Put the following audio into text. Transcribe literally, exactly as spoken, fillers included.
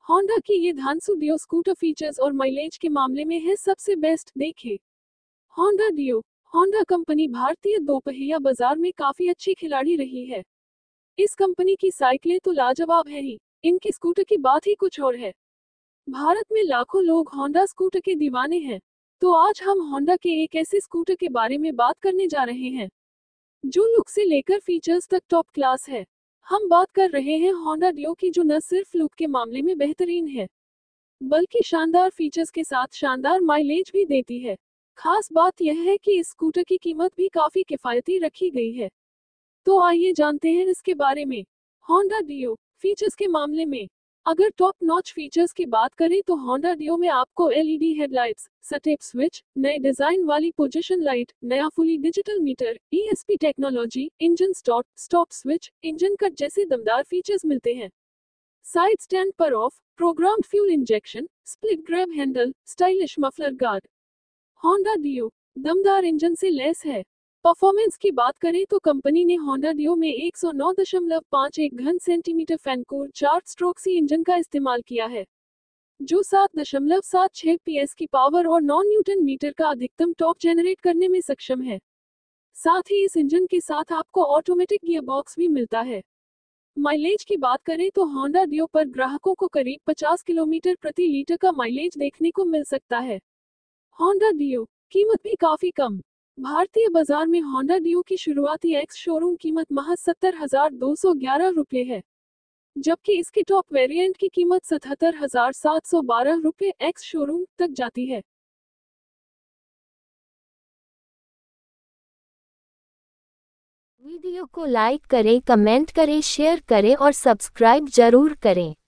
Honda की ये धांसू डियो स्कूटर फीचर्स और माइलेज के मामले में है सबसे बेस्ट। देखें होंडा डियो। होंडा कंपनी भारतीय दोपहिया बाजार में काफी अच्छी खिलाड़ी रही है। इस कंपनी की साइकिलें तो लाजवाब है ही, इनके स्कूटर की बात ही कुछ और है। भारत में लाखों लोग होंडा स्कूटर के दीवाने हैं। तो आज हम होंडा के एक ऐसे स्कूटर के बारे में बात करने जा रहे हैं जो लुक से लेकर फीचर्स तक टॉप क्लास है। हम बात कर रहे हैं होंडा डियो की, जो न सिर्फ लुक के मामले में बेहतरीन है बल्कि शानदार फीचर्स के साथ शानदार माइलेज भी देती है। खास बात यह है कि इस स्कूटर की कीमत भी काफी किफायती रखी गई है। तो आइए जानते हैं इसके बारे में। होंडा डियो फीचर्स के मामले में अगर टॉप नॉच फीचर्स की बात करें तो होंडा डियो में आपको एलईडी हेडलाइट्स, स्टेप स्विच, नए डिजाइन वाली पोजीशन लाइट, नया fully digital meter, ESP technology, engine start stop switch, engine cut जैसे दमदार फीचर्स मिलते हैं। साइड स्टैंड पर off, programmed fuel injection, split grab handle, stylish muffler guard. Honda Dio दमदार engine से लैस है। परफॉर्मेंस की बात करें तो कंपनी ने होंडा डियो में एक सौ नौ दशमलव पाँच एक घन सेंटीमीटर फैनकोर चार स्ट्रोक सी इंजन का इस्तेमाल किया है, जो सात दशमलव सात छह पीएस की पावर और नौ न्यूटन मीटर का अधिकतम टॉर्क जनरेट करने में सक्षम है। साथ ही इस इंजन के साथ आपको ऑटोमेटिक गियरबॉक्स भी मिलता है। माइलेज की बात करें तो होंडा डियो पर ग्राहकों को करीब पचास किलोमीटर प्रति लीटर का माइलेज देखने को मिल सकता है। होंडा डियो कीमत भी काफी कम। भारतीय बाजार में होंडा डियो की शुरुआती एक्स शोरूम कीमत महज सत्तर हजार दो सौ ग्यारह रुपये है, जबकि इसके टॉप वेरिएंट की कीमत सतहत्तर हजार सात सौ बारह रुपये एक्स शोरूम तक जाती है। वीडियो को लाइक करें, कमेंट करें, शेयर करें और सब्सक्राइब जरूर करें।